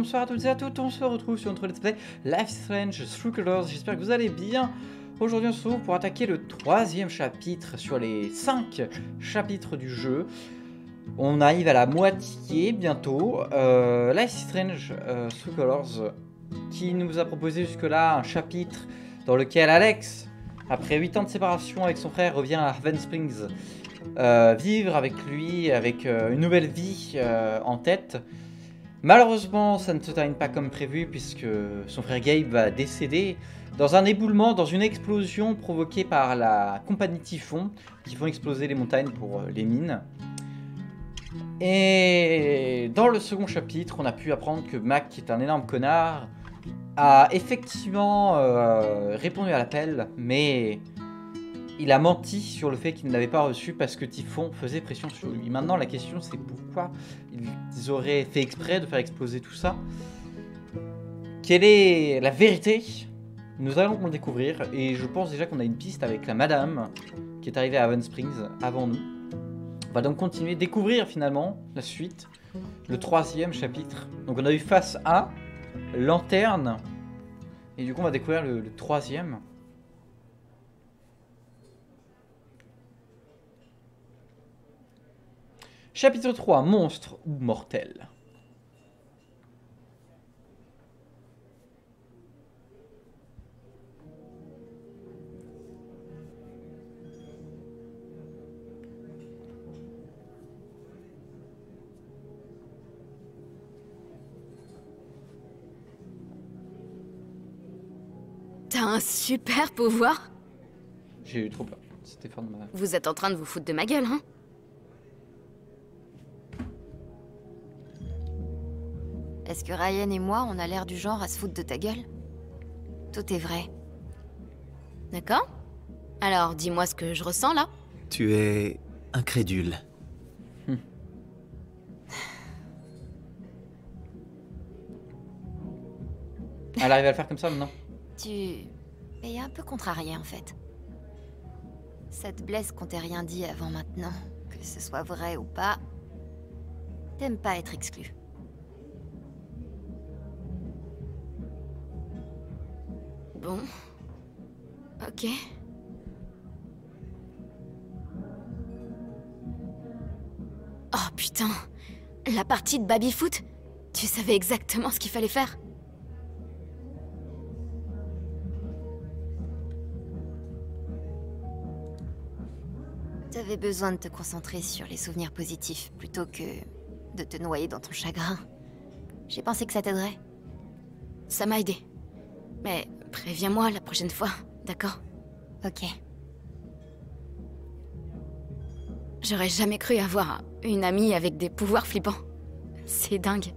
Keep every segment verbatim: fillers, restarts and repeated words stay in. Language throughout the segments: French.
bonsoir à toutes et à toutes, on se retrouve sur notre let's play Life is Strange True Colors, j'espère que vous allez bien. Aujourd'hui on se retrouve pour attaquer le troisième chapitre sur les cinq chapitres du jeu. On arrive à la moitié bientôt. euh, Life is Strange euh, True Colors qui nous a proposé jusque là un chapitre dans lequel Alex, après huit ans de séparation avec son frère, revient à Haven Springs euh, vivre avec lui, avec euh, une nouvelle vie euh, en tête. Malheureusement, ça ne se termine pas comme prévu puisque son frère Gabe va décéder dans un éboulement, dans une explosion provoquée par la compagnie Typhon qui font exploser les montagnes pour les mines. Et dans le second chapitre, on a pu apprendre que Mac, qui est un énorme connard, a effectivement euh, répondu à l'appel, mais il a menti sur le fait qu'il ne l'avait pas reçu parce que Typhon faisait pression sur lui. Maintenant, la question c'est pourquoi ils auraient fait exprès de faire exploser tout ça. Quelle est la vérité? Nous allons le découvrir et je pense déjà qu'on a une piste avec la madame qui est arrivée à Haven Springs avant nous. On va donc continuer, découvrir finalement la suite, le troisième chapitre. Donc on a eu face à Lanterne et du coup on va découvrir le, le troisième. Chapitre trois, monstre ou mortel. T'as un super pouvoir? J'ai eu trop peur, c'était fort de ma... Vous êtes en train de vous foutre de ma gueule, hein? Est-ce que Ryan et moi, on a l'air du genre à se foutre de ta gueule? Tout est vrai. D'accord? Alors, dis-moi ce que je ressens, là. Tu es incrédule. Hmm. Elle arrive à le faire comme ça maintenant? Tu es un peu contrarié, en fait. Ça te blesse qu'on t'ait rien dit avant maintenant, que ce soit vrai ou pas. T'aimes pas être exclu. Bon. Ok. Oh putain. La partie de baby-foot? Tu savais exactement ce qu'il fallait faire? T'avais besoin de te concentrer sur les souvenirs positifs plutôt que de te noyer dans ton chagrin. J'ai pensé que ça t'aiderait. Ça m'a aidé. Mais préviens-moi la prochaine fois, d'accord? Ok. J'aurais jamais cru avoir une amie avec des pouvoirs flippants. C'est dingue.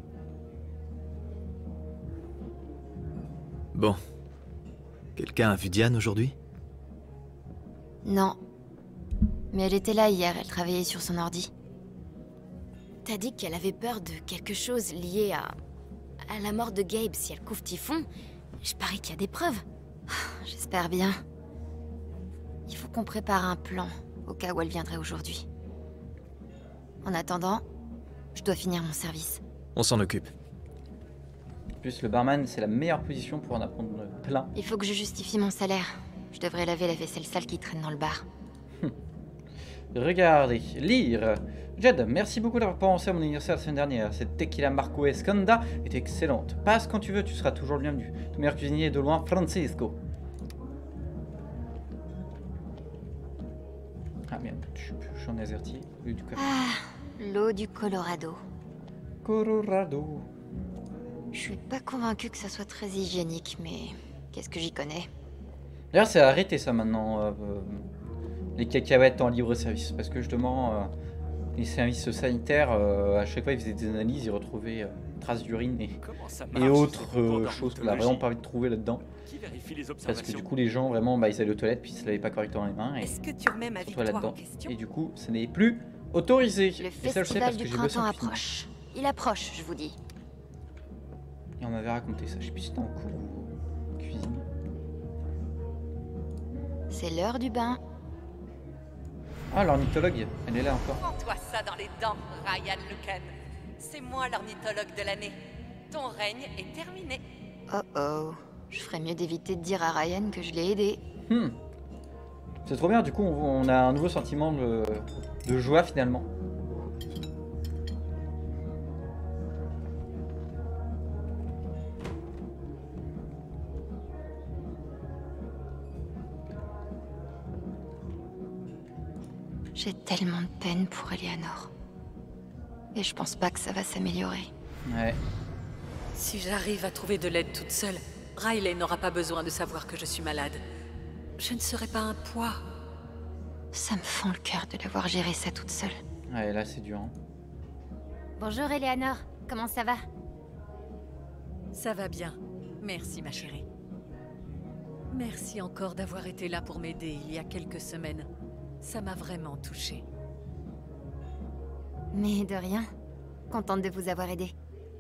Bon. Quelqu'un a vu Diane aujourd'hui? Non. Mais elle était là hier, elle travaillait sur son ordi. T'as dit qu'elle avait peur de quelque chose lié à... à la mort de Gabe si elle couvre Typhon. Je parie qu'il y a des preuves. J'espère bien. Il faut qu'on prépare un plan, au cas où elle viendrait aujourd'hui. En attendant, je dois finir mon service. On s'en occupe. En plus, le barman, c'est la meilleure position pour en apprendre plein. Il faut que je justifie mon salaire. Je devrais laver la vaisselle sale qui traîne dans le bar. Regardez, lire. Jed, merci beaucoup d'avoir pensé à mon anniversaire la semaine dernière. Cette tequila Marco Esconda est excellente. Passe quand tu veux, tu seras toujours le bienvenu. Ton meilleur cuisinier est de loin, Francisco. Ah merde, je suis en azerty. Ah, l'eau du Colorado. Colorado. Je suis pas convaincue que ça soit très hygiénique, mais qu'est-ce que j'y connais? D'ailleurs, c'est arrêté ça maintenant, euh, les cacahuètes en libre service. Parce que justement, euh, les services sanitaires, euh, à chaque fois, ils faisaient des analyses, ils retrouvaient euh, traces d'urine et, et autres euh, choses qu'on n'a vraiment pas envie de trouver là-dedans. Parce que du coup, les gens, vraiment, bah, ils allaient aux toilettes puis ils se lavaient pas correctement les mains. Et Est-ce que tu remets ma victoire là-dedans. en question? Et du coup, ce n'est plus autorisé. Le et ça, je sais festival parce du que j'ai bossé en printemps cuisine. approche. Il approche, je vous dis. Et on m'avait raconté ça. Je sais plus si c'était en cours ou en cuisine. C'est l'heure du bain. Ah, l'ornithologue, elle est là encore. Prends-toi ça dans les dents, Ryan Lucan. C'est moi l'ornithologue de l'année. Ton règne est terminé. Oh oh. Je ferais mieux d'éviter de dire à Ryan que je l'ai aidé. Hmm. C'est trop bien, du coup on, on a un nouveau sentiment de, de joie finalement. J'ai tellement de peine pour Eleanor. Et je pense pas que ça va s'améliorer. Ouais. Si j'arrive à trouver de l'aide toute seule, Riley n'aura pas besoin de savoir que je suis malade. Je ne serai pas un poids. Ça me fend le cœur de devoir gérer ça toute seule. Ouais, là c'est dur. Hein. Bonjour Eleanor, comment ça va? Ça va bien. Merci ma chérie. Merci encore d'avoir été là pour m'aider il y a quelques semaines. Ça m'a vraiment touchée. Mais de rien. Contente de vous avoir aidé.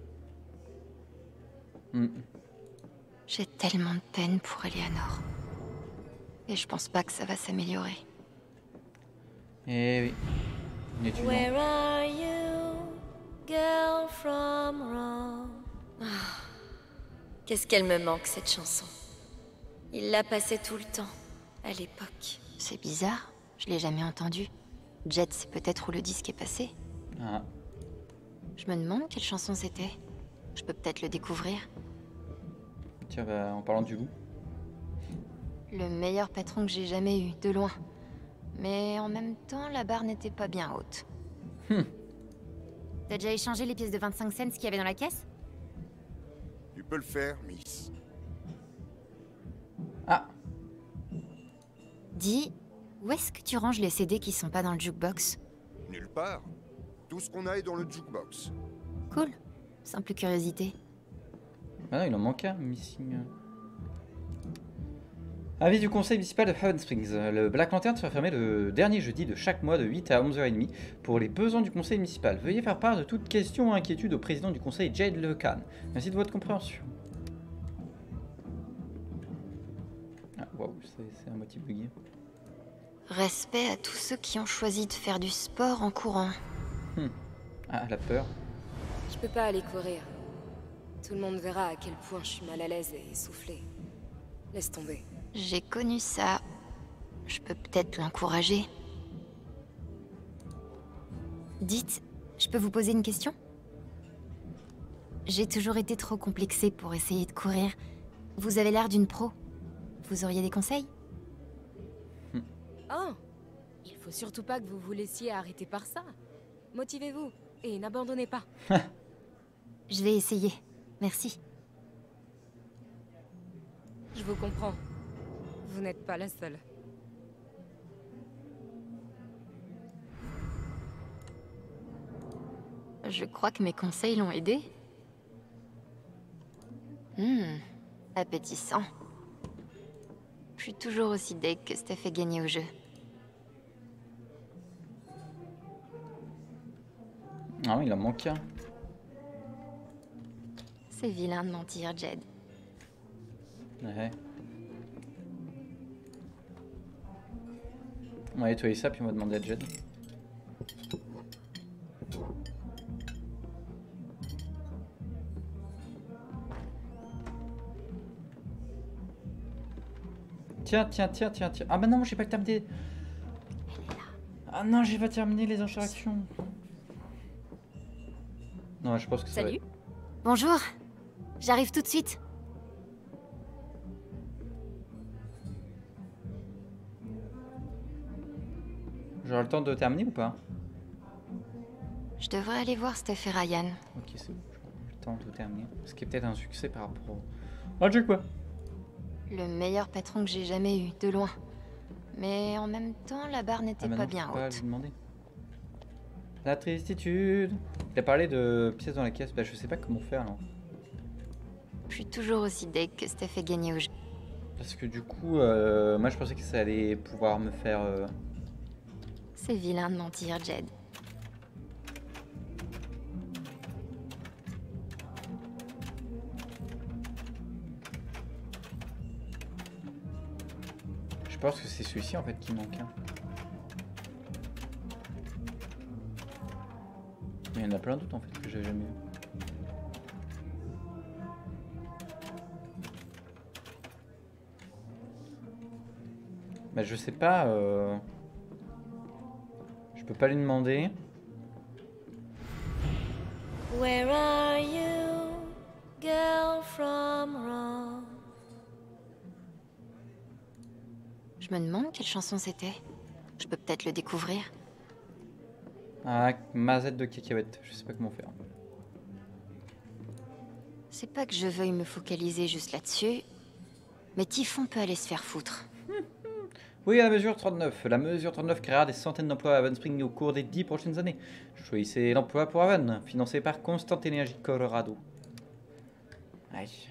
Mm. J'ai tellement de peine pour Eleanor. Et je pense pas que ça va s'améliorer. Eh oui. Une étudiante. Where are you, girl from Rome? Ah, qu'est-ce qu'elle me manque cette chanson. Il la passait tout le temps, à l'époque. C'est bizarre, je l'ai jamais entendue. Jet, c'est peut-être où le disque est passé. Ah. Je me demande quelle chanson c'était. Je peux peut-être le découvrir. Tiens, bah, en parlant du loup. Le meilleur patron que j'ai jamais eu, de loin. Mais en même temps, la barre n'était pas bien haute. Hmm. T'as déjà échangé les pièces de vingt-cinq cents qu'il y avait dans la caisse? Tu peux le faire, Miss. Ah. Dis, où est-ce que tu ranges les C D qui sont pas dans le jukebox? Nulle part. Tout ce qu'on a est dans le jukebox. Cool. Simple curiosité. Ah non, il en manque un, missing. Avis du conseil municipal de Haven Springs. Le Black Lantern sera fermé le dernier jeudi de chaque mois de huit à onze heures trente pour les besoins du conseil municipal. Veuillez faire part de toute question ou inquiétude au président du conseil, Jade LeCan. Merci de votre compréhension. Ah, waouh, c'est un motif bugué. Respect à tous ceux qui ont choisi de faire du sport en courant. Hmm. Ah, la peur. Je peux pas aller courir. Tout le monde verra à quel point je suis mal à l'aise et essoufflée. Laisse tomber. J'ai connu ça. Je peux peut-être l'encourager. Dites, je peux vous poser une question? J'ai toujours été trop complexée pour essayer de courir. Vous avez l'air d'une pro. Vous auriez des conseils? Oh! Il faut surtout pas que vous vous laissiez arrêter par ça. Motivez-vous et n'abandonnez pas. Je vais essayer. Merci. Je vous comprends. Vous n'êtes pas la seule. Je crois que mes conseils l'ont aidé. Hum, appétissant. Je suis toujours aussi deg que Steph fait gagner au jeu. Ah oui, il en manque un. C'est vilain de mentir, Jed. Ouais. On va nettoyer ça puis on va demander à Jed. Tiens, tiens, tiens, tiens, tiens. Ah bah non, j'ai pas terminé. Ah non, j'ai pas terminé les interactions. Non, je pense que ça Salut. va... Bonjour. J'arrive tout de suite. J'aurai le temps de terminer ou pas? Je devrais aller voir Steph et Ryan. Ok, c'est bon, j'aurai le temps de terminer. Ce qui est peut-être un succès par rapport au... Ah, j'ai quoi? Le meilleur patron que j'ai jamais eu, de loin. Mais en même temps, la barre n'était Ah, pas maintenant, bien je peux pas haute. lui demander. La tristitude. Il a parlé de pièces dans la caisse. Bah, je sais pas comment faire là. Je suis toujours aussi deg que Steph fait gagner au jeu. Parce que du coup, euh, moi je pensais que ça allait pouvoir me faire. Euh... C'est vilain de mentir, Jed. Je pense que c'est celui-ci en fait qui manque. Hein. Mais il y en a plein d'autres en fait que j'avais jamais vu. Bah je sais pas. Euh... Je peux pas lui demander. Where are you, girl from Rome? Je me demande quelle chanson c'était. Je peux peut-être le découvrir. Ah, mazette de cacahuètes. Je sais pas comment faire. C'est pas que je veuille me focaliser juste là-dessus, mais Typhon peut aller se faire foutre. Oui, à la mesure trente-neuf. La mesure trente-neuf créera des centaines d'emplois à Haven Spring au cours des dix prochaines années. Choisissez l'emploi pour Haven, financé par Constant Energy Colorado. Aïe.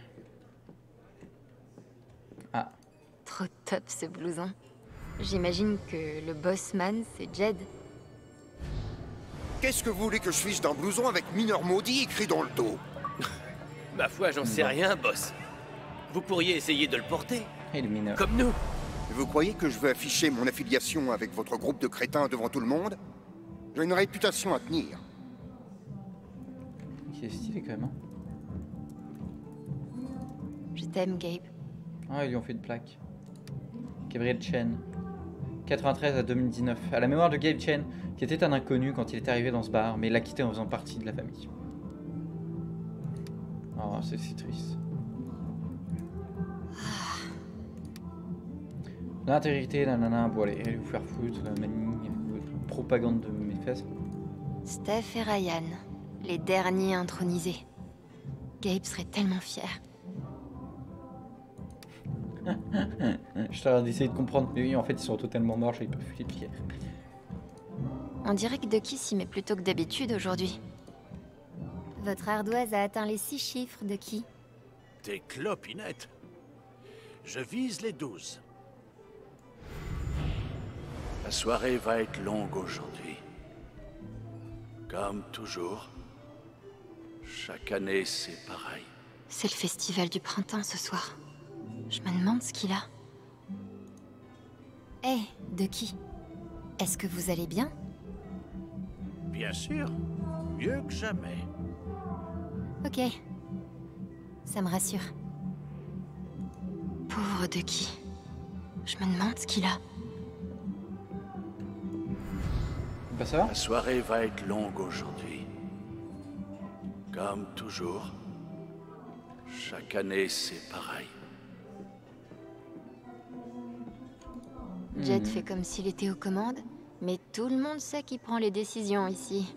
Ah. Trop top ce blouson. J'imagine que le bossman, c'est Jed. Qu'est-ce que vous voulez que je fiche d'un blouson avec mineur maudit écrit dans le dos? Ma foi, j'en sais rien, boss. Vous pourriez essayer de le porter, Et le mineur. comme nous. Vous croyez que je veux afficher mon affiliation avec votre groupe de crétins devant tout le monde? J'ai une réputation à tenir. Il est stylé quand même. Hein. Je t'aime, Gabe. Ah, ils lui ont fait une plaque. Gabriel Chen. quatre-vingt-treize à deux mille dix-neuf. À la mémoire de Gabe Chen, qui était un inconnu quand il est arrivé dans ce bar, mais il l'a quitté en faisant partie de la famille. Oh, c'est si triste. L'intégrité, nanana, bon allez, allez vous faire foutre, la manie, propagande de mes fesses. Steph et Ryan, les derniers intronisés. Gabe serait tellement fier. Je suis en train d'essayer de comprendre, mais oui, en fait, ils sont totalement morts, ils peuvent filer de pierre. On dirait que Ducky s'y met plutôt que d'habitude aujourd'hui. Votre ardoise a atteint les six chiffres, Ducky. T'es clopinette. Je vise les douze. La soirée va être longue aujourd'hui. Comme toujours. Chaque année, c'est pareil. C'est le festival du printemps ce soir. Je me demande ce qu'il a. Hé, hey, Ducky. Est-ce que vous allez bien? Bien sûr. Mieux que jamais. Ok. Ça me rassure. Pauvre Ducky. Je me demande ce qu'il a. Bah ça va? La soirée va être longue aujourd'hui. Comme toujours. Chaque année, c'est pareil. Jed Hmm. fait comme s'il était aux commandes, mais tout le monde sait qui prend les décisions ici.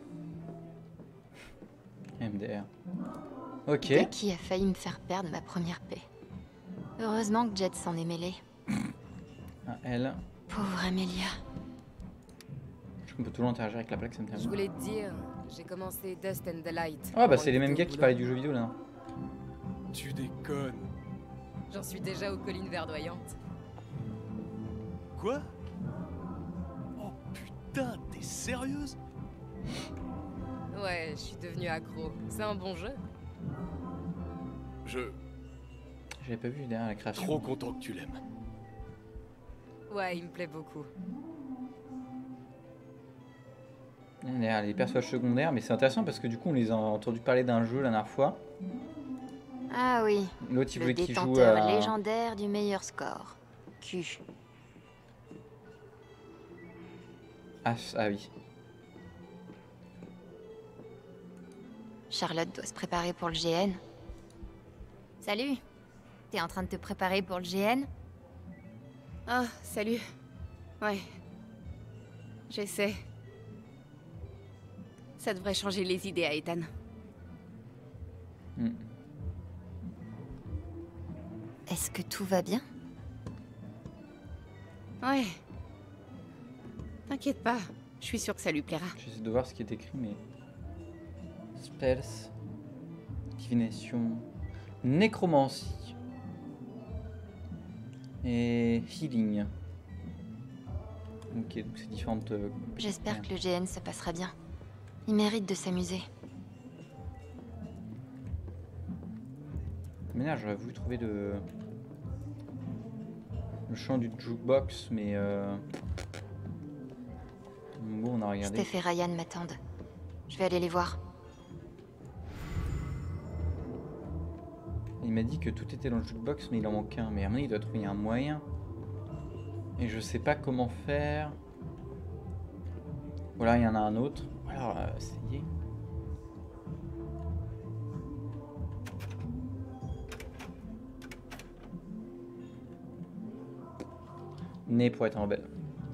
M D R. Ok. Ducky a failli me faire perdre ma première paix. Heureusement que Jed s'en est mêlé. Ah, elle. Pauvre Amelia. Je peux toujours interagir avec la plaque, ça me Je termine. voulais te dire, j'ai commencé Dust and the Light. Ah bah Avant c'est les de mêmes quitter gars au qui boulot. parlaient du jeu vidéo là. Tu déconnes. J'en suis déjà aux collines verdoyantes. Quoi? Oh putain, t'es sérieuse? Ouais, je suis devenu accro. C'est un bon jeu. Je... J'avais pas vu derrière la création. Trop content que tu l'aimes. Ouais, il me plaît beaucoup. Derrière les personnages secondaires, mais c'est intéressant parce que du coup on les a entendu parler d'un jeu la dernière fois. Ah oui, L'autre il le voulait qu'il joue détenteur à... légendaire du meilleur score. Q. Ah, ah oui. Charlotte doit se préparer pour le G N. Salut. T'es en train de te préparer pour le G N? Ah, salut. Ouais. J'essaie. Ça devrait changer les idées à Ethan. Hmm. Est-ce que tout va bien? Ouais. T'inquiète pas, je suis sûre que ça lui plaira. J'essaie de voir ce qui est écrit, mais... Spells... Divination... Nécromancie... Et... Healing. Ok, donc c'est différentes... euh, J'espère que le G N se passera bien. Il mérite de s'amuser. Mais là, j'aurais voulu trouver le... Le chant du jukebox, mais... Euh... Bon, on a regardé. Steph et Ryan m'attendent. Je vais aller les voir. Il m'a dit que tout était dans le jukebox, mais il en manque un. Mais à mon avis, il doit trouver un moyen. Et je sais pas comment faire. Voilà, il y en a un autre. Alors, euh, essayer. Né pour être un rebelle.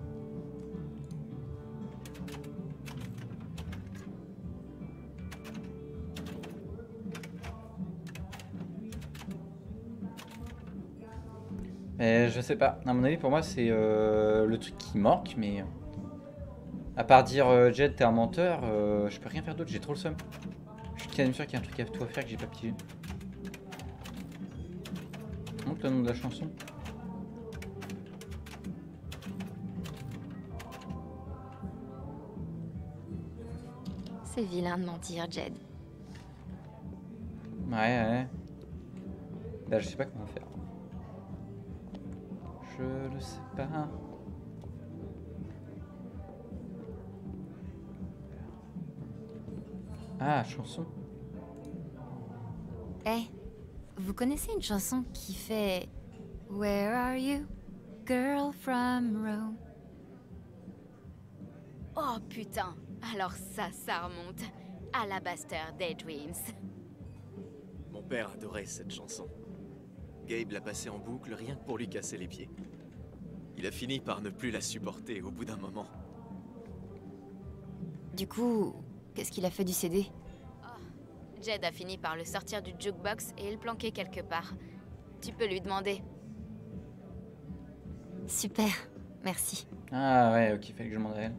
Et je sais pas. À mon avis, pour moi, c'est euh, le truc qui manque, mais à part dire euh, Jed, t'es un menteur, euh, je peux rien faire d'autre. J'ai trop le seum. Je suis quasiment sûr qu'il y a un truc à tout à faire que j'ai pas pigé. Montre le nom de la chanson. C'est vilain de mentir, Jed. Ouais, ouais. Là, je sais pas comment faire. Je ne sais pas. Ah, chanson. Eh, hey, vous connaissez une chanson qui fait Where are you, girl from Rome? Oh putain, alors ça, ça remonte. Alabaster Daydreams. Mon père adorait cette chanson. Gabe l'a passée en boucle rien que pour lui casser les pieds. Il a fini par ne plus la supporter au bout d'un moment. Du coup, qu'est-ce qu'il a fait du C D? Oh, Jed a fini par le sortir du jukebox et le planquer quelque part. Tu peux lui demander. Super, merci. Ah ouais, ok, fallait que je demande à elle.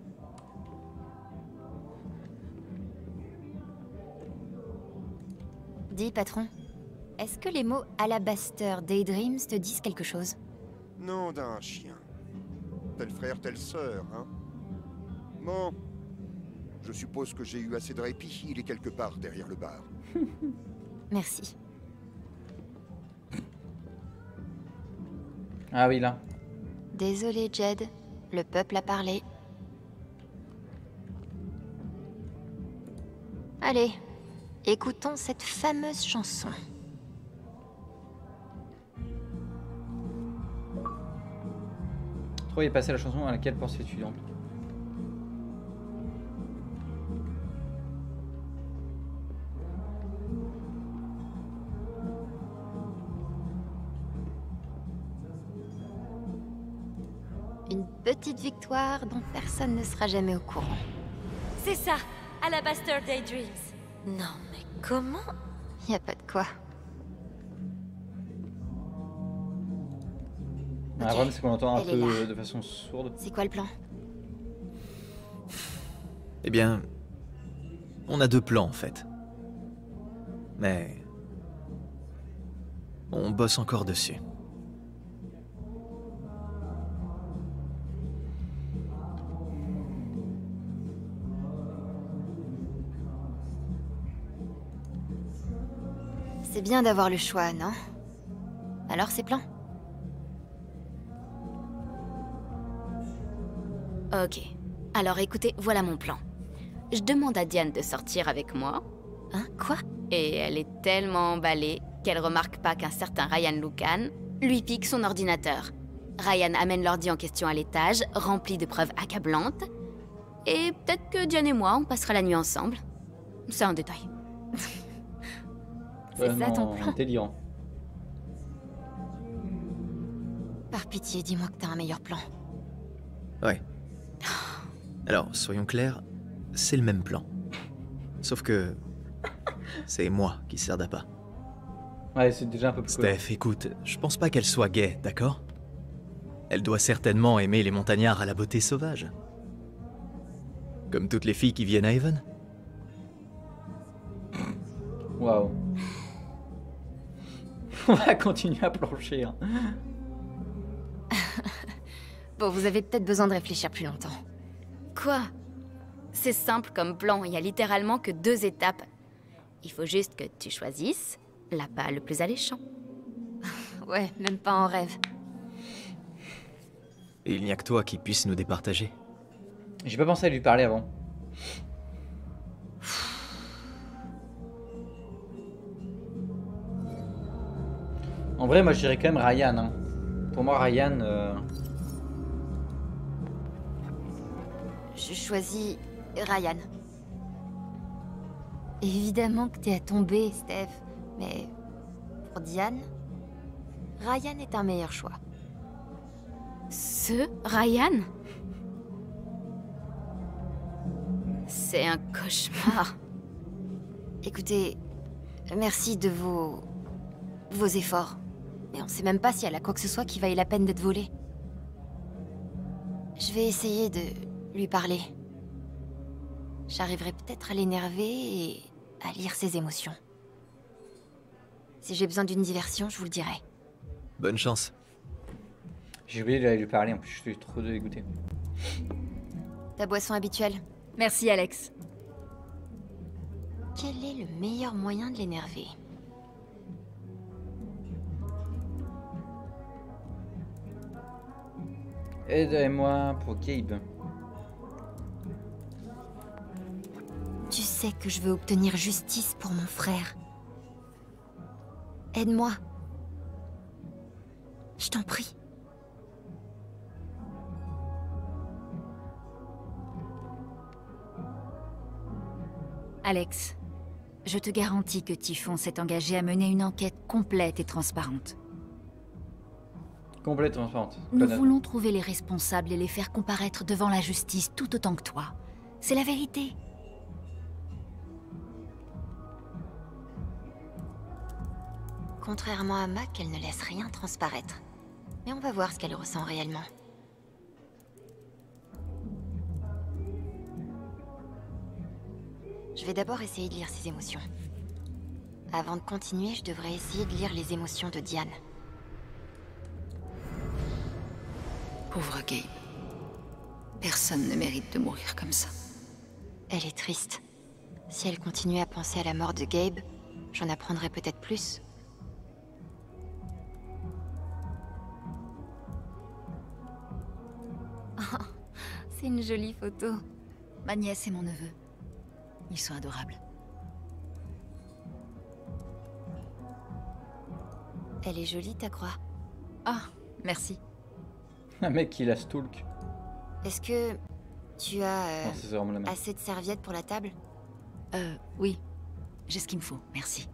Dis, patron, est-ce que les mots Alabaster Daydreams te disent quelque chose? Nom d'un chien. Tel frère, telle sœur, hein. Bon. Je suppose que j'ai eu assez de répit. Il est quelque part derrière le bar. Merci. Ah oui, là. Désolé, Jed. Le peuple a parlé. Allez, écoutons cette fameuse chanson. Trop, il est passé la chanson à laquelle pense l'étudiante. Une petite victoire dont personne ne sera jamais au courant. C'est ça, Alabaster Daydreams. Non, mais comment? Y a pas de quoi. Okay. Le problème, c'est qu'on entend un peu là. De façon sourde. C'est quoi le plan? Eh bien, on a deux plans en fait. Mais on bosse encore dessus. C'est bien d'avoir le choix, non? Alors, c'est plan? Ok. Alors écoutez, voilà mon plan. Je demande à Diane de sortir avec moi. Hein? Quoi? Et elle est tellement emballée qu'elle remarque pas qu'un certain Ryan Lucan lui pique son ordinateur. Ryan amène l'ordi en question à l'étage, rempli de preuves accablantes. Et peut-être que Diane et moi, on passera la nuit ensemble. C'est un détail. C'est ça ton plan? Délirant. Par pitié, dis-moi que t'as un meilleur plan. Ouais. Alors, soyons clairs, c'est le même plan. Sauf que c'est moi qui sers d'appât. Ouais, c'est déjà un peu plus... Steph, cool. Écoute, je pense pas qu'elle soit gaie, d'accord? Elle doit certainement aimer les montagnards à la beauté sauvage. Comme toutes les filles qui viennent à Haven. Waouh. On va continuer à plancher. Hein. Bon, vous avez peut-être besoin de réfléchir plus longtemps. Quoi? C'est simple comme plan, il y a littéralement que deux étapes. Il faut juste que tu choisisses l'appât le plus alléchant. Ouais, même pas en rêve. Et il n'y a que toi qui puisse nous départager. J'ai pas pensé à lui parler avant. En vrai, moi je dirais quand même Ryan. Hein. Pour moi, Ryan... Euh... je choisis Ryan. Évidemment que t'es à tomber, Steph, mais pour Diane, Ryan est un meilleur choix. Ce Ryan? C'est un cauchemar. Écoutez, merci de vos... vos efforts. Mais on sait même pas si elle a quoi que ce soit qui vaille la peine d'être volé. Je vais essayer de lui parler. J'arriverai peut-être à l'énerver et à lire ses émotions. Si j'ai besoin d'une diversion, je vous le dirai. Bonne chance. J'ai oublié d'aller lui parler, en plus je suis trop dégoûté. Ta boisson habituelle. Merci, Alex. Quel est le meilleur moyen de l'énerver? Aide-moi pour Gabe. Tu sais que je veux obtenir justice pour mon frère. Aide-moi. Je t'en prie. Alex, je te garantis que Typhon s'est engagé à mener une enquête complète et transparente. Complète transparente. Nous Connaître. voulons trouver les responsables et les faire comparaître devant la justice tout autant que toi. C'est la vérité. Contrairement à Mac, elle ne laisse rien transparaître. Mais on va voir ce qu'elle ressent réellement. Je vais d'abord essayer de lire ses émotions. Avant de continuer, je devrais essayer de lire les émotions de Diane. Pauvre Gabe. Personne ne mérite de mourir comme ça. Elle est triste. Si elle continue à penser à la mort de Gabe, j'en apprendrai peut-être plus. Oh, c'est une jolie photo. Ma nièce et mon neveu. Ils sont adorables. Elle est jolie, ta croix. Ah, merci. Un mec qui la stalk. Est-ce que tu as euh, Non, c'est vraiment la même. assez de serviettes pour la table? Euh, oui. J'ai ce qu'il me faut, merci.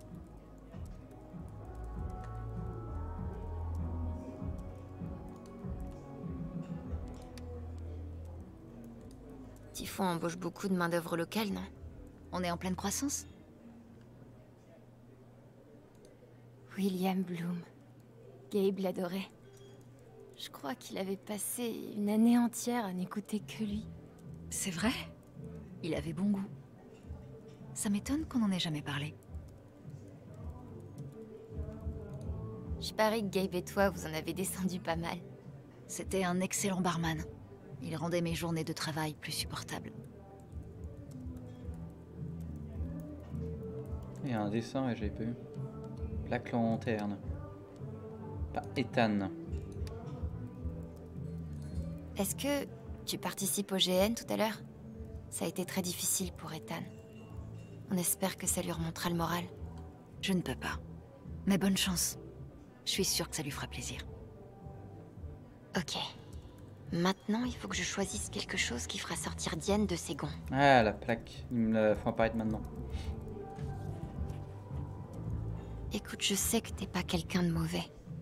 Typhon embauche beaucoup de main-d'œuvre locale, non? On est en pleine croissance? William Bloom. Gabe l'adorait. Je crois qu'il avait passé une année entière à n'écouter que lui. C'est vrai? Il avait bon goût. Ça m'étonne qu'on n'en ait jamais parlé. Je parie que Gabe et toi, vous en avez descendu pas mal. C'était un excellent barman. Il rendait mes journées de travail plus supportables. Il y a un dessin et j'ai pas eu. Plaque lanterne. Pas Ethan. Est-ce que tu participes au G N tout à l'heure? Ça a été très difficile pour Ethan. On espère que ça lui remontera le moral. Je ne peux pas. Mais bonne chance. Je suis sûre que ça lui fera plaisir. Ok. Maintenant, il faut que je choisisse quelque chose qui fera sortir Diane de ses gonds. Ah, la plaque. Ils me la font apparaître maintenant. Écoute, je sais que t'es pas quelqu'un de mauvais.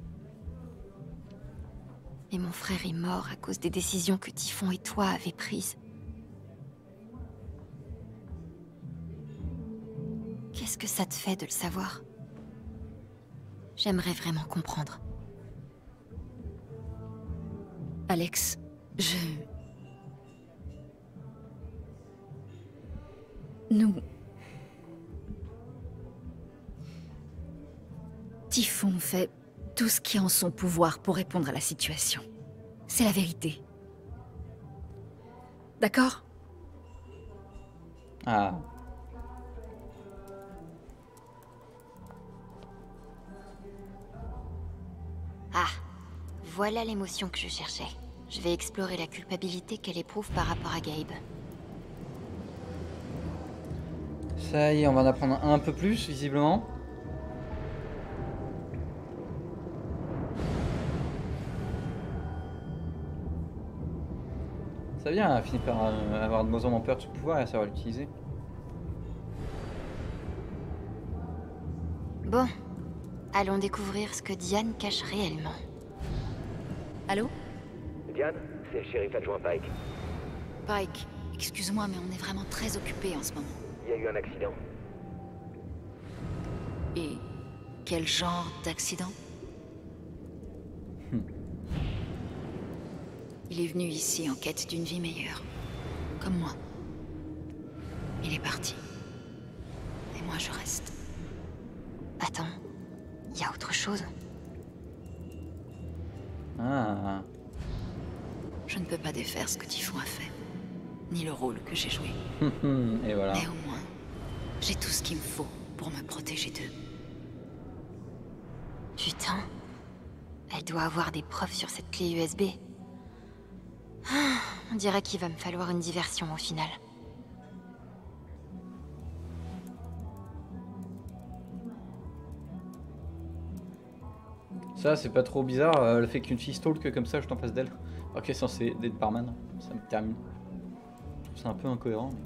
Mais mon frère est mort à cause des décisions que Typhon et toi avez prises. Qu'est-ce que ça te fait de le savoir? J'aimerais vraiment comprendre. Alex, je... Nous... Typhon fait tout ce qui est en son pouvoir pour répondre à la situation. C'est la vérité. D'accord? Ah. Ah, voilà l'émotion que je cherchais. Je vais explorer la culpabilité qu'elle éprouve par rapport à Gabe. Ça y est, on va en apprendre un peu plus, visiblement. Ça vient, elle finit par euh, avoir de moins en moins peur de ce pouvoir et à savoir l'utiliser. Bon, allons découvrir ce que Diane cache réellement. Allô? Diane, c'est le shérif adjoint Pike. Pike, excuse-moi, mais on est vraiment très occupés en ce moment. Il y a eu un accident. Et quel genre d'accident? Hmm. Il est venu ici en quête d'une vie meilleure. Comme moi. Il est parti. Et moi, je reste. Attends, il y a autre chose. Ah. Je ne peux pas défaire ce que Typhon a fait. Ni le rôle que j'ai joué. Et voilà. Mais au moins, j'ai tout ce qu'il me faut pour me protéger d'eux. Putain. Elle doit avoir des preuves sur cette clé U S B. Ah, on dirait qu'il va me falloir une diversion au final. Ça, c'est pas trop bizarre, euh, le fait qu'une fille stalk comme ça, je t'en passe d'elle. Ok, c'est censé d'être barman, ça me termine. Je trouve ça un peu incohérent. Mais...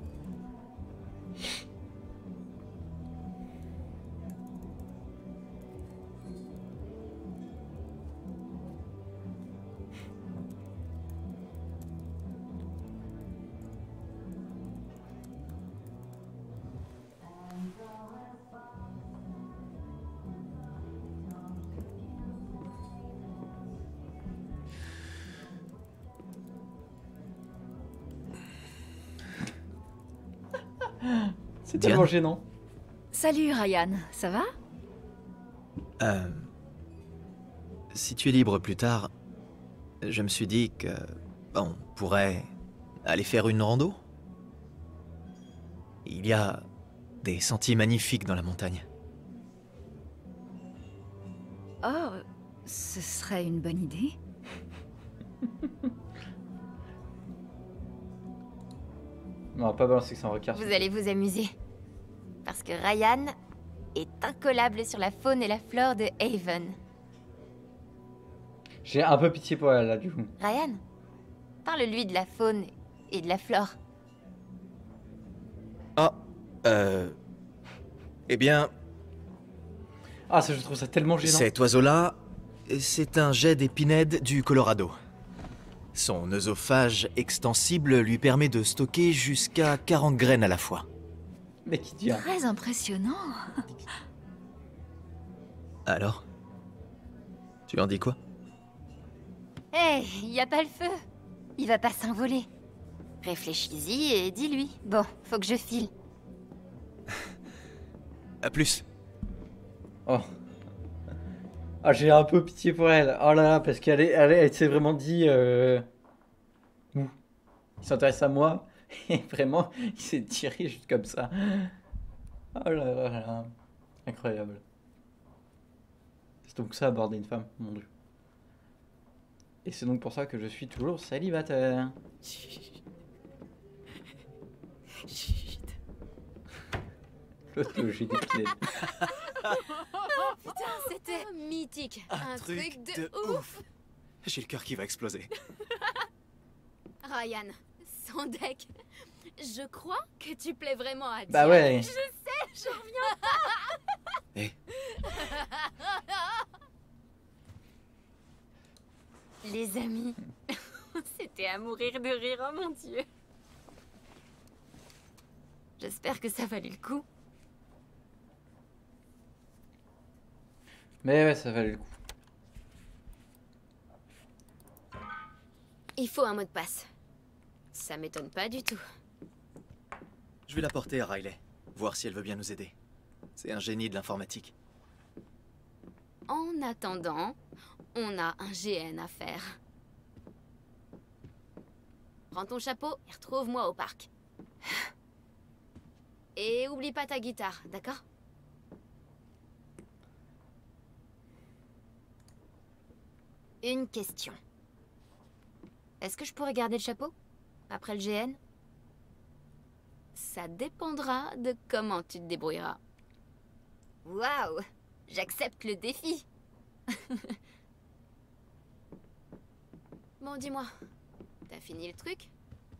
C'est tellement gênant. Salut Ryan, ça va? Euh... Si tu es libre plus tard, je me suis dit que... on pourrait aller faire une rando? Il y a des sentiers magnifiques dans la montagne. Oh, ce serait une bonne idée. Non, pas balancer que c'est un recard. Vous allez vous amuser. Parce que Ryan est incollable sur la faune et la flore de Haven. J'ai un peu pitié pour elle là du coup. Ryan, parle-lui de la faune et de la flore. Ah, euh... Eh bien... Ah, ça, je trouve ça tellement gênant. Cet oiseau-là, c'est un jet d'épinède du Colorado. Son œsophage extensible lui permet de stocker jusqu'à quarante graines à la fois. Mais qui dit hein. Très impressionnant. Alors? Tu en dis quoi? Hé, hey, y a pas le feu. Il va pas s'envoler. Réfléchis-y et dis-lui. Bon, faut que je file. À plus. Oh. Ah, j'ai un peu pitié pour elle. Oh là là, parce qu'elle est, elle, elle s'est vraiment dit... Euh... Ouh. Il s'intéresse à moi. Et vraiment, il s'est tiré juste comme ça. Oh là là là. Incroyable. C'est donc ça, aborder une femme, mon dieu. Et c'est donc pour ça que je suis toujours célibataire. L'autologie des pinèdes. Oh putain, c'était mythique. Un, Un truc, truc de, de ouf. ouf. J'ai le cœur qui va exploser. Ryan, sans deck. Je crois que tu plais vraiment à Diane. Bah ouais. Je sais, je reviens pas. Eh. Les amis, c'était à mourir de rire, oh mon dieu. J'espère que ça valait le coup. Mais ouais, ça valait le coup. Il faut un mot de passe. Ça m'étonne pas du tout. Je vais la porter à Riley, voir si elle veut bien nous aider. C'est un génie de l'informatique. En attendant, on a un G N à faire. Prends ton chapeau et retrouve-moi au parc. Et oublie pas ta guitare, d'accord? Une question. Est-ce que je pourrais garder le chapeau après le G N? Ça dépendra de comment tu te débrouilleras. Waouh! J'accepte le défi. Bon, dis-moi, t'as fini le truc?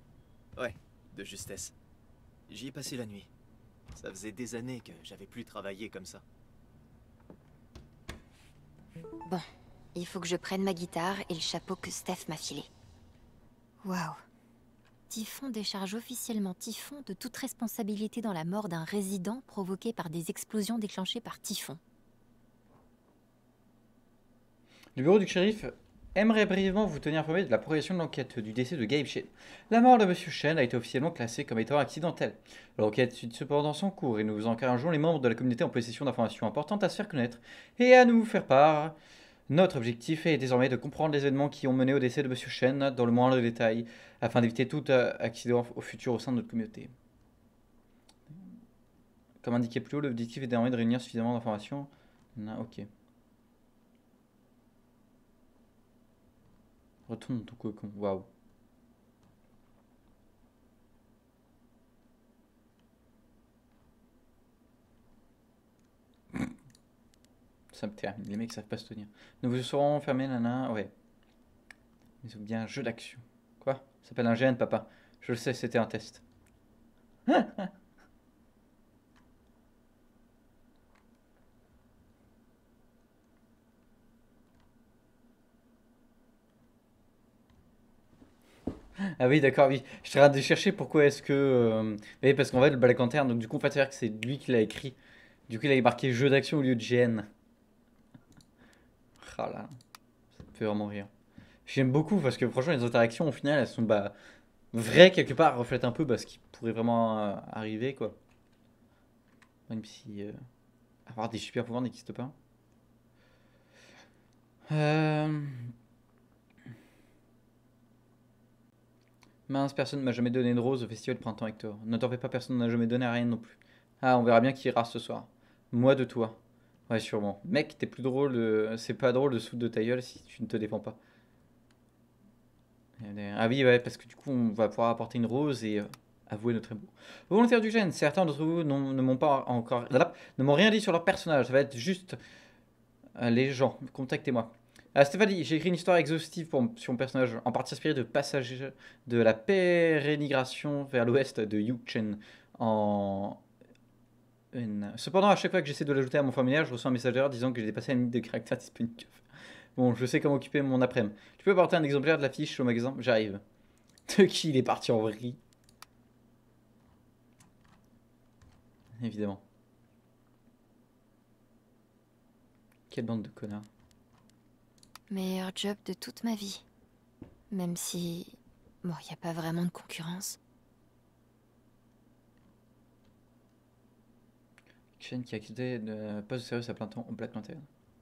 Ouais, de justesse. J'y ai passé la nuit. Ça faisait des années que j'avais plus travaillé comme ça. Bon, il faut que je prenne ma guitare et le chapeau que Steph m'a filé. Waouh. Typhon décharge officiellement Typhon de toute responsabilité dans la mort d'un résident provoquée par des explosions déclenchées par Typhon. Le bureau du shérif aimerait brièvement vous tenir informé de la progression de l'enquête du décès de Gabe Shen. La mort de Monsieur Shen a été officiellement classée comme étant accidentelle. L'enquête suit cependant son cours et nous encourageons les membres de la communauté en possession d'informations importantes à se faire connaître et à nous faire part. Notre objectif est désormais de comprendre les événements qui ont mené au décès de Monsieur Shen dans le moindre détail, afin d'éviter tout euh, accident au futur au sein de notre communauté. Comme indiqué plus haut, l'objectif est désormais de réunir suffisamment d'informations. Ah, ok. Retourne dans ton cocon, waouh. Ça me termine, les mecs savent pas se tenir. Nous vous serons fermés, nana, ouais. Ils ont bien un jeu d'action. Quoi? Ça s'appelle un G N, papa. Je le sais, c'était un test. Ah oui, d'accord, oui. Je suis en train de chercher pourquoi est-ce que... Euh... Oui, parce qu'en fait, le Black Lantern, donc du coup, on va dire que c'est lui qui l'a écrit. Du coup, il a marqué jeu d'action au lieu de G N. Ah là, ça me fait vraiment rire. J'aime beaucoup parce que franchement, les interactions, au final, elles sont bah, vraies quelque part, elles reflètent un peu bah, ce qui pourrait vraiment euh, arriver, quoi. Même si euh, avoir des super pouvoirs n'existe pas. Euh... Mince, personne ne m'a jamais donné de rose au festival Printemps Hector. Ne t'en fais pas, personne ne m'a jamais donné à rien non plus. Ah, on verra bien qui ira ce soir. Moi de toi. Ouais, sûrement. Mec, t'es plus drôle de... C'est pas drôle de foutre de ta gueule si tu ne te défends pas. Ah oui, ouais, parce que du coup, on va pouvoir apporter une rose et euh, avouer notre amour. Volontaire du gène, certains d'entre vous ne m'ont pas encore... ne m'ont rien dit sur leur personnage. Ça va être juste... Euh, les gens, contactez-moi. Ah, Stéphanie, j'ai écrit une histoire exhaustive pour, sur mon personnage, en partie inspirée de passages de la pérénigration vers l'ouest de Yuchen en... Une... Cependant, à chaque fois que j'essaie de l'ajouter à mon formulaire, je reçois un message d'erreur disant que j'ai dépassé la limite de caractères disponibles. Bon, je sais comment occuper mon après-midi. Tu peux apporter un exemplaire de la fiche au magasin? J'arrive. De qui il est parti en vrille? Évidemment. Quelle bande de connards. Meilleur job de toute ma vie. Même si... Bon, il n'y a pas vraiment de concurrence. Chaîne qui a quitté de poste de service à plein temps au Black Lantern.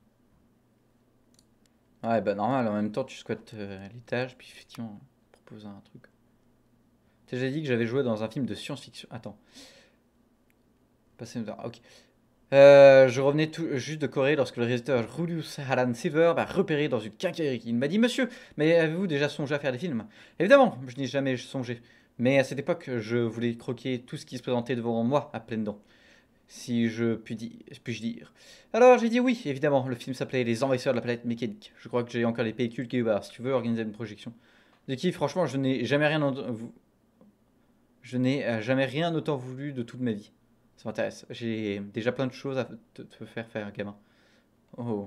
Ouais, bah normal, en même temps tu squattes euh, l'étage, puis effectivement, on propose un truc. T'as déjà dit que j'avais joué dans un film de science-fiction. Attends. Passez une heure. Ok. Euh, je revenais tout, juste de Corée lorsque le réalisateur Julius Alan Silver m'a repéré dans une quincaillerie. Il m'a dit: Monsieur, mais avez-vous déjà songé à faire des films? Évidemment, je n'ai jamais songé. Mais à cette époque, je voulais croquer tout ce qui se présentait devant moi à pleines dents. Si je puis, di puis -je dire. Alors j'ai dit oui, évidemment. Le film s'appelait Les Envahisseurs de la planète mécanique. Je crois que j'ai encore les pellicules qui barrent. Si tu veux organiser une projection. De qui, franchement, je n'ai jamais rien je n'ai jamais rien autant voulu de toute ma vie. Ça m'intéresse. J'ai déjà plein de choses à te, te faire faire, gamin. Oh.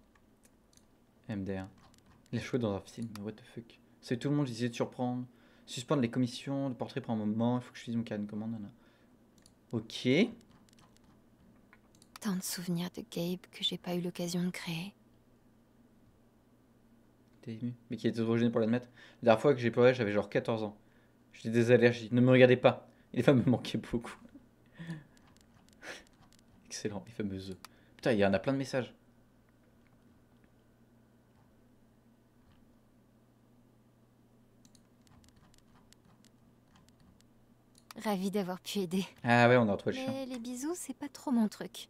M D R. Il a joué dans un film, what the fuck. C'est tout le monde, j'essayais de surprendre. Suspendre les commissions, le portrait pour un moment. Il faut que je fasse mon canne commande. Ok. Tant de souvenirs de Gabe que j'ai pas eu l'occasion de créer. T'es ému? Mais qui était trop gêné pour l'admettre. La dernière fois que j'ai pleuré, j'avais genre quatorze ans. J'ai des allergies. Ne me regardez pas. Et les femmes me manquaient beaucoup. Excellent, les fameuses. Putain, il y en a plein de messages. Ravi d'avoir pu aider. Ah ouais, on a retrouvé le chien. Mais les bisous, c'est pas trop mon truc.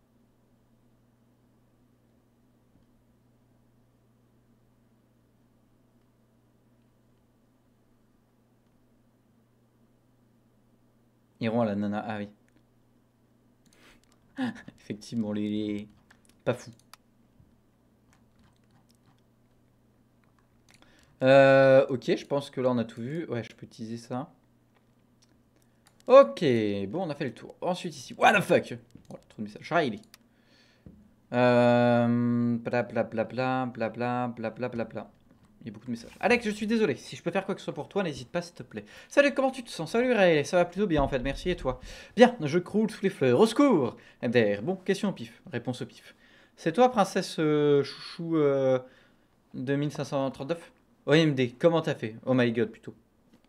Iront à la nana. Ah oui. Effectivement, les, les... pas fou. Euh, ok, je pense que là on a tout vu. Ouais, je peux utiliser ça. Ok, bon, on a fait le tour. Ensuite, ici, what the fuck? Voilà, trop de messages. Riley. Euh... Blablabla, blablabla, blablabla. Il y a beaucoup de messages. Alex, je suis désolé. Si je peux faire quoi que ce soit pour toi, n'hésite pas, s'il te plaît. Salut, comment tu te sens? Salut, Riley. Ça va plutôt bien, en fait. Merci, et toi? Bien, je croule sous les fleurs. Au secours! M D R. Bon, question au pif. Réponse au pif. C'est toi, princesse euh, chouchou euh, deux mille cinq cent trente-neuf? O M D, comment t'as fait? Oh my god, plutôt.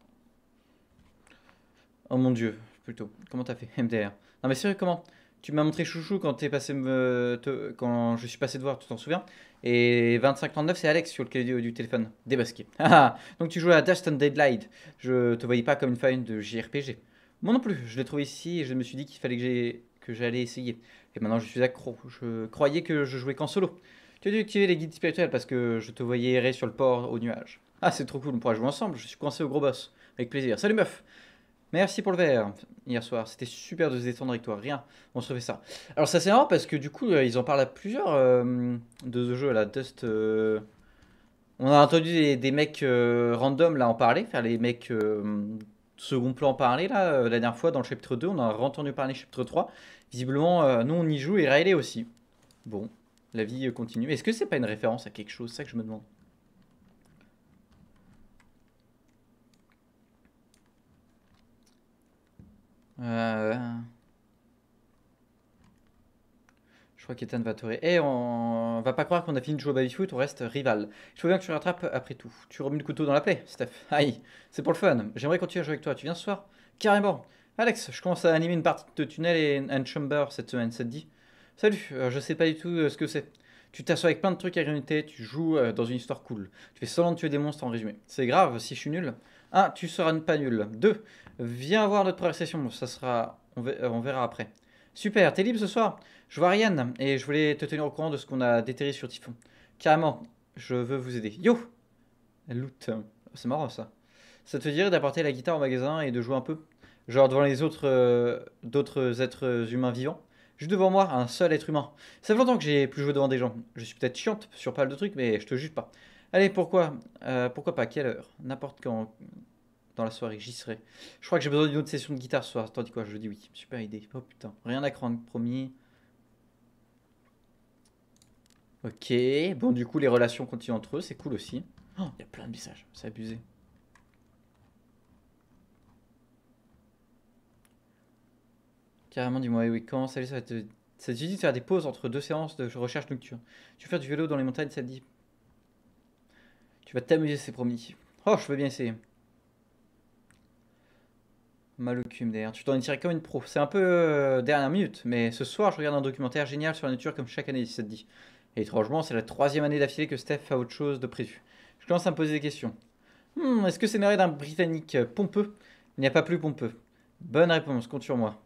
Oh mon dieu, plutôt. Comment t'as fait? M D R. Non mais sérieux, comment? Tu m'as montré chouchou quand t'es passé me... te- quand je suis passé te voir, tu t'en souviens? Et vingt-cinq trente-neuf, c'est Alex sur le clavier du téléphone. Débasqué. Ah, donc tu jouais à Dust and Deadlight. Je te voyais pas comme une fan de J R P G. Moi non plus, je l'ai trouvé ici et je me suis dit qu'il fallait que j'ai que j'allais essayer. Et maintenant je suis accro. Je croyais que je jouais qu'en solo. Tu as dû activer les guides spirituels parce que je te voyais errer sur le port au nuage. Ah, c'est trop cool, on pourra jouer ensemble. Je suis coincé au gros boss. Avec plaisir. Salut meuf! Merci pour le verre hier soir, c'était super de se détendre avec toi, rien, on se refait ça. Alors ça c'est marrant parce que du coup euh, ils en parlent à plusieurs euh, de ce jeu là, Dust. euh, On a entendu des, des mecs euh, random là en parler, faire les mecs euh, second plan en parler là, euh, la dernière fois dans le chapitre deux, on a entendu parler chapitre trois. Visiblement euh, nous on y joue et Riley aussi. Bon, la vie euh, continue. Est-ce que c'est pas une référence à quelque chose, c'est ça que je me demande. Euh... Je crois qu'Ethan va te ré... Eh, on va pas croire qu'on a fini de jouer au baby-foot, on reste rival. Je veux bien que tu rattrapes après tout. Tu remets le couteau dans la plaie, Steph. Aïe, c'est pour le fun. J'aimerais continuer à jouer avec toi. Tu viens ce soir? Carrément. Alex, je commence à animer une partie de tunnel et un chamber cette semaine, ça te dit? Salut, euh, je sais pas du tout euh, ce que c'est. Tu t'assois avec plein de trucs à grignoter, tu joues euh, dans une histoire cool. Tu fais semblant de tuer des monstres en résumé. C'est grave si je suis nul. un. Tu seras pas nul. deux. Viens voir notre conversation, ça sera... On ver- euh, on verra après. Super, t'es libre ce soir? Je vois Ryan et je voulais te tenir au courant de ce qu'on a déterré sur Typhon. Carrément, je veux vous aider. Yo! Loot. C'est marrant ça. Ça te dirait d'apporter la guitare au magasin et de jouer un peu? Genre devant les autres euh, d'autres êtres humains vivants? Juste devant moi, un seul être humain. Ça fait longtemps que j'ai plus joué devant des gens. Je suis peut-être chiante sur pas mal de trucs, mais je te juge pas. Allez, pourquoi euh, Pourquoi pas? Quelle heure? N'importe quand. Dans la soirée, j'y serai. Je crois que j'ai besoin d'une autre session de guitare ce soir. T'en dis quoi? Je dis oui. Super idée. Oh putain. Rien à craindre, promis. Ok. Bon, du coup, les relations continuent entre eux. C'est cool aussi. Oh, il y a plein de messages. C'est abusé. Carrément, dis-moi, oui, quand? Salut, ça va te... Ça te dit de faire des pauses entre deux séances de recherche nocturne. Tu veux faire du vélo dans les montagnes, ça te dit? Tu vas t'amuser, c'est promis. Oh, je veux bien essayer. Mal au cul, d'ailleurs. Tu t'en es tiré comme une pro. C'est un peu euh, dernière minute, mais ce soir, je regarde un documentaire génial sur la nature comme chaque année, si ça te dit. Et étrangement, c'est la troisième année d'affilée que Steph a autre chose de prévu. Je commence à me poser des questions. Hmm, est-ce que c'est narré d'un Britannique euh, pompeux? Il n'y a pas plus pompeux. Bonne réponse, compte sur moi.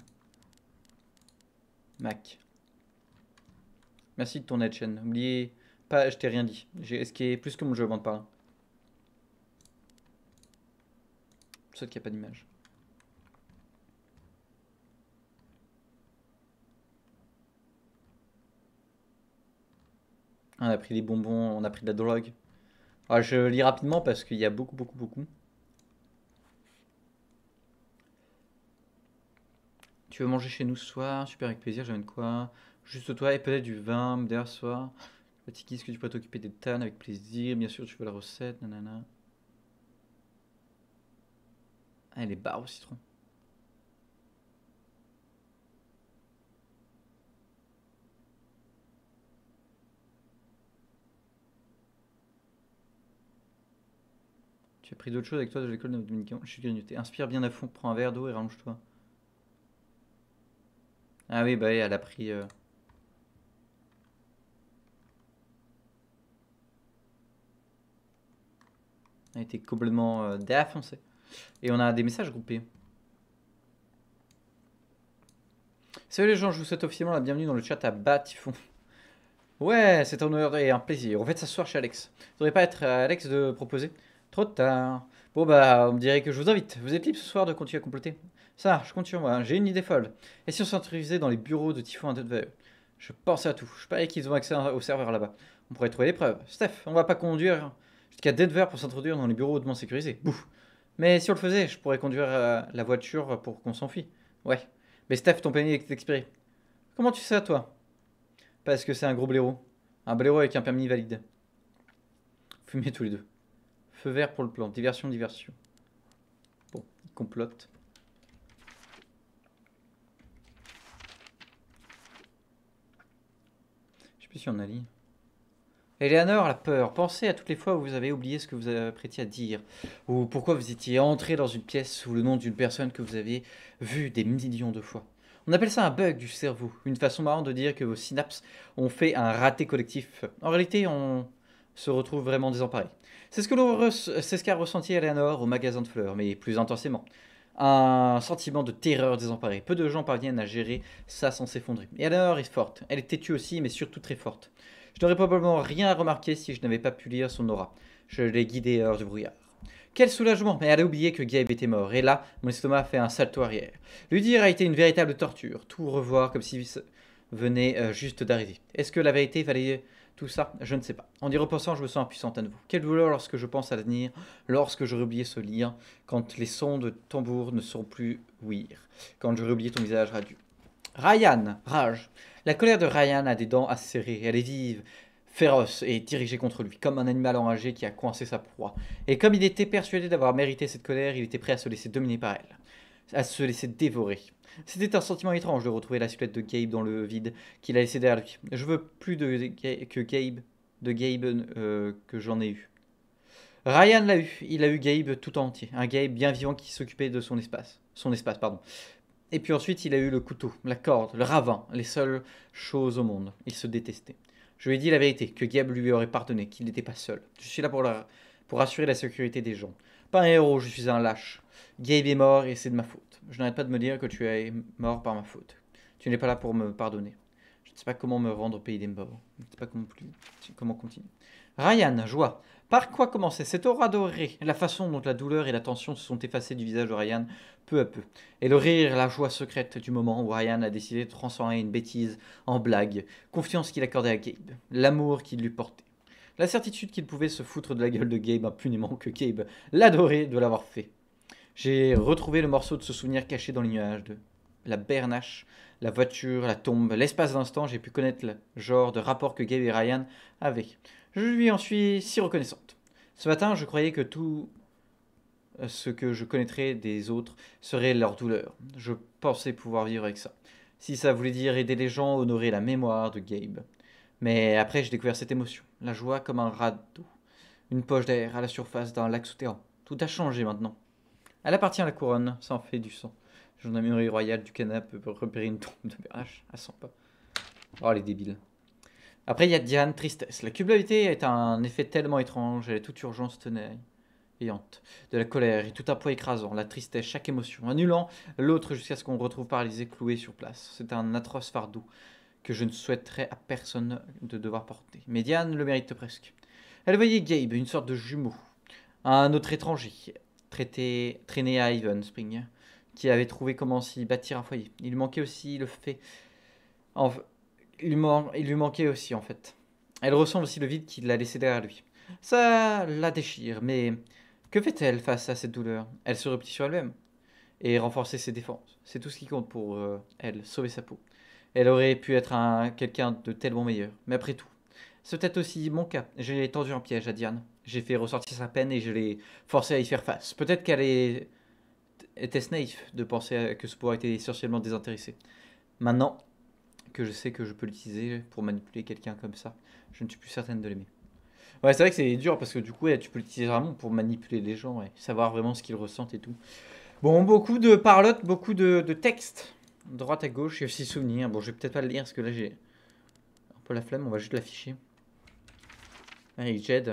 Mac. Merci de ton aide, chaîne. N'oubliez pas, je t'ai rien dit. J'ai esqué plus que mon jeu avant de parler. Sauf qu'il n'y a pas d'image. On a pris des bonbons, on a pris de la drogue. Alors, je lis rapidement parce qu'il y a beaucoup, beaucoup, beaucoup. Tu veux manger chez nous ce soir? Super, avec plaisir, j'amène quoi? Juste toi et peut-être du vin, d'ailleurs ce soir. Petit est-ce que tu pourrais t'occuper des tannes avec plaisir? Bien sûr, tu veux la recette, nanana. Ah, les barres au citron. Tu as pris d'autres choses avec toi de l'école dominicaine? Je suis grignoté. Inspire bien à fond, prends un verre d'eau et rallonge-toi. Ah oui, bah oui, elle a pris... Euh... Elle a été complètement euh, défoncée. Et on a des messages groupés. Salut les gens, je vous souhaite officiellement la bienvenue dans le chat à Bas Typhon. Ouais, c'est un honneur et un plaisir. On fait ça ce soir chez Alex. Ça devrait pas être à Alex de proposer. Trop tard. Bon bah, on me dirait que je vous invite. Vous êtes libre ce soir de continuer à compléter? Ça, je compte sur moi. J'ai une idée folle. Et si on s'introduisait dans les bureaux de Typhon à Denver? Je pense à tout. Je parie qu'ils ont accès au serveur là-bas. On pourrait trouver des preuves. Steph, on va pas conduire jusqu'à Denver pour s'introduire dans les bureaux hautement sécurisés. Bouh. Mais si on le faisait, je pourrais conduire euh, la voiture pour qu'on s'enfuit. Ouais. Mais Steph, ton permis est expiré. Comment tu sais ça, toi? Parce que c'est un gros blaireau. Un blaireau avec un permis valide. Fumez tous les deux. Feu vert pour le plan. Diversion, diversion. Bon, il complote. Je sais plus si on a lit. Eleanor, la peur. Pensez à toutes les fois où vous avez oublié ce que vous avez apprêté à dire. Ou pourquoi vous étiez entré dans une pièce sous le nom d'une personne que vous avez vue des millions de fois. On appelle ça un bug du cerveau. Une façon marrante de dire que vos synapses ont fait un raté collectif. En réalité, on se retrouve vraiment désemparé. C'est ce que l'on re- c'est ce qu'a ressenti Eleanor au magasin de fleurs, mais plus intensément. Un sentiment de terreur désemparé. Peu de gens parviennent à gérer ça sans s'effondrer. Et Eleanor est forte. Elle est têtue aussi, mais surtout très forte. Je n'aurais probablement rien remarqué si je n'avais pas pu lire son aura. Je l'ai guidée hors du brouillard. Quel soulagement! Mais elle a oublié que Gabe était mort. Et là, mon estomac a fait un salto arrière. Lui dire a été une véritable torture. Tout revoir comme si ça venait euh, juste d'arriver. Est-ce que la vérité valait tout ça? Je ne sais pas. En y repensant, je me sens impuissante à nouveau. Quelle douleur lorsque je pense à l'avenir, lorsque j'aurais oublié ce lien, quand les sons de tambour ne seront plus ouïr, quand j'aurais oublié ton visage radieux. Ryan, rage. La colère de Ryan a des dents acérées. Elle est vive, féroce et dirigée contre lui, comme un animal enragé qui a coincé sa proie. Et comme il était persuadé d'avoir mérité cette colère, il était prêt à se laisser dominer par elle, à se laisser dévorer. C'était un sentiment étrange de retrouver la silhouette de Gabe dans le vide qu'il a laissé derrière lui. Je veux plus de que Gabe, de Gabe euh, que j'en ai eu. Ryan l'a eu. Il a eu Gabe tout entier. Un Gabe bien vivant qui s'occupait de son espace. Son espace, pardon. Et puis ensuite, il a eu le couteau, la corde, le ravin, les seules choses au monde. Il se détestait. Je lui ai dit la vérité, que Gabe lui aurait pardonné, qu'il n'était pas seul. Je suis là pour, la, pour assurer la sécurité des gens. Pas un héros, je suis un lâche. Gabe est mort et c'est de ma faute. Je n'arrête pas de me dire que tu es mort par ma faute. Tu n'es pas là pour me pardonner. Je ne sais pas comment me rendre au pays des morts. Je ne sais pas comment, plus, comment continuer. Ryan, joie. Par quoi commencer? Cette aura dorée, la façon dont la douleur et la tension se sont effacées du visage de Ryan peu à peu. Et le rire, la joie secrète du moment où Ryan a décidé de transformer une bêtise en blague. Confiance qu'il accordait à Gabe. L'amour qu'il lui portait. La certitude qu'il pouvait se foutre de la gueule de Gabe impunément, que Gabe l'adorait de l'avoir fait. J'ai retrouvé le morceau de ce souvenir caché dans les nuages, de la bernache, la voiture, la tombe. L'espace d'instant, j'ai pu connaître le genre de rapport que Gabe et Ryan avaient. Je lui en suis si reconnaissante. Ce matin, je croyais que tout ce que je connaîtrais des autres serait leur douleur. Je pensais pouvoir vivre avec ça. Si ça voulait dire aider les gens, honorer la mémoire de Gabe. Mais après, j'ai découvert cette émotion. La joie comme un radeau. Une poche d'air à la surface d'un lac souterrain. Tout a changé maintenant. Elle appartient à la couronne, ça en fait du sang. Gendarmerie royale du canapé peut repérer une tombe de bernache. Elle sent pas. Oh, les débiles. Après, il y a Diane, tristesse. La culpabilité est un effet tellement étrange, elle est toute urgence tenayante. De la colère et tout un poids écrasant, la tristesse, chaque émotion, annulant l'autre jusqu'à ce qu'on retrouve paralysé, cloué sur place. C'est un atroce fardeau que je ne souhaiterais à personne de devoir porter. Mais Diane le mérite presque. Elle voyait Gabe, une sorte de jumeau. Un autre étranger, traité, traîné à Haven Spring, qui avait trouvé comment s'y bâtir un foyer. Il lui manquait aussi le fait... En... Il lui, man... il lui manquait aussi, en fait. Elle ressent aussi le vide qu'il l'a laissé derrière lui. Ça la déchire, mais que fait-elle face à cette douleur? Elle se replie sur elle-même et renforcer ses défenses. C'est tout ce qui compte pour euh, elle, sauver sa peau. Elle aurait pu être un... quelqu'un de tellement meilleur. Mais après tout, c'est peut-être aussi mon cas. J'ai tendu un piège à Diane. J'ai fait ressortir sa peine et je l'ai forcée à y faire face. Peut-être qu'elle est... était naïf de penser que ce pouvoir était essentiellement désintéressé. Maintenant que je sais que je peux l'utiliser pour manipuler quelqu'un comme ça, je ne suis plus certaine de l'aimer. Ouais, c'est vrai que c'est dur parce que du coup, ouais, tu peux l'utiliser vraiment pour manipuler les gens et savoir vraiment ce qu'ils ressentent et tout. Bon, beaucoup de parlotte, beaucoup de, de texte. Droite à gauche, et aussi souvenirs. Bon, je vais peut-être pas le lire parce que là, j'ai un peu la flemme, on va juste l'afficher. Allez, Jed.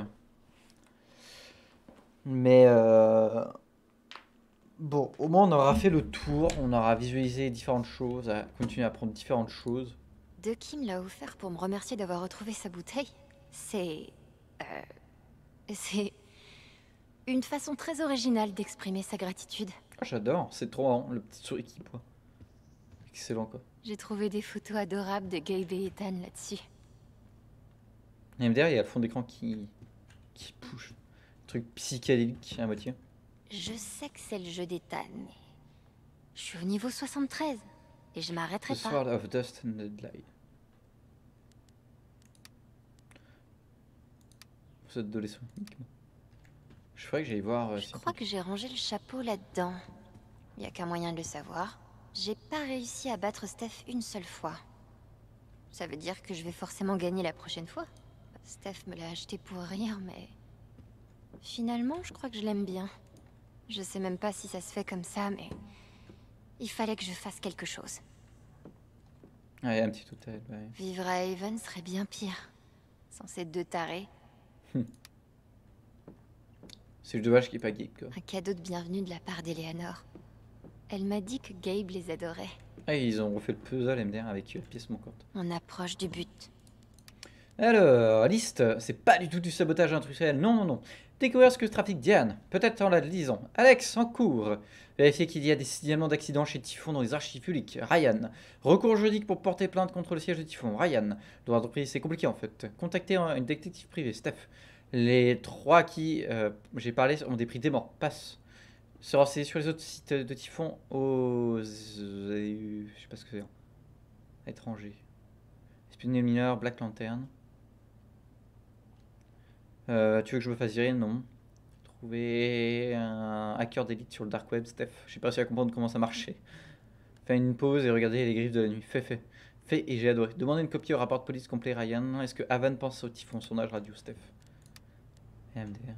Mais euh... bon, au moins on aura fait le tour, on aura visualisé différentes choses, à continuer à apprendre différentes choses. De qui me l'a offert pour me remercier d'avoir retrouvé sa bouteille. C'est... Euh... C'est... une façon très originale d'exprimer sa gratitude. Ah, j'adore, c'est trop marrant, le petit souris qui quoi. Excellent quoi. J'ai trouvé des photos adorables de Gabe et Ethan là-dessus. Et derrière, il y a le fond d'écran qui... qui bouge. Truc psychédélique à moitié. Je sais que c'est le jeu d'Ethan, mais... Je suis au niveau soixante-treize, et je m'arrêterai The pas. Sword of Dust and Deadlight. Vous êtes adolescent uniquement. Je ferais que j'aille voir... Euh, je crois que j'ai rangé le chapeau là-dedans. Il n'y a qu'un moyen de le savoir. J'ai pas réussi à battre Steph une seule fois. Ça veut dire que je vais forcément gagner la prochaine fois. Steph me l'a acheté pour rire, mais... Finalement, je crois que je l'aime bien. Je sais même pas si ça se fait comme ça, mais... Il fallait que je fasse quelque chose. Ah, il y a un petit hôtel, ouais. Vivre à Haven serait bien pire. Sans ces deux tarés. C'est dommage qu'il n'y ait pas Gabe, quoi. Un cadeau de bienvenue de la part d'Eleanor. Elle m'a dit que Gabe les adorait. Ah, ils ont refait le puzzle M D R avec euh, pièce manquante. On approche du but. Alors, liste, c'est pas du tout du sabotage industriel, non, non, non. Découvrir ce que trafique Diane, peut-être en la lisant. Alex, en cours. Vérifier qu'il y a des signalements d'accidents chez Typhon dans les archives publiques. Ryan. Recours juridique pour porter plainte contre le siège de Typhon. Ryan. Droit d'entreprise, c'est compliqué en fait. Contacter une détective privée. Steph. Les trois qui euh, j'ai parlé ont des prix déments. Passe. Se renseigner sur les autres sites de Typhon aux... Je sais pas ce que c'est. Étrangers. Espionner le mineur, Black Lantern. Euh, tu veux que je me fasse virer? Non. Trouver un hacker d'élite sur le dark web, Steph. J'ai pas réussi à comprendre comment ça marchait. Fais une pause et regardez les griffes de la nuit. Fait, fait. Fait et j'ai adoré. Demandez une copie au rapport de police complet, Ryan. Est-ce que Haven pense au Typhon? Sondage radio, Steph. M D R.